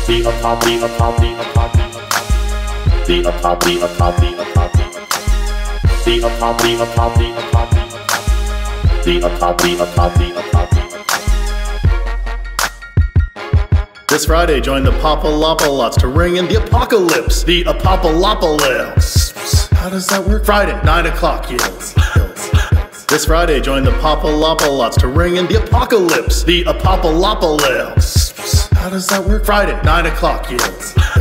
The apop, the apop, the apop, the apop, the apop, the apop, the apop, the apop, the apop, the apop, the apop, the apop. This Friday, join the Pop-A-Lop-A-Lots to ring in the apocalypse. The Apop-A-Lop-A-Lips. How does that work? Friday, 9 o'clock, yes. This Friday, join the Pop-A-Lop-A-Lots to ring in the apocalypse. The Apop-A-Lop-A-Lips. How does that work? Friday, 9 o'clock, yes.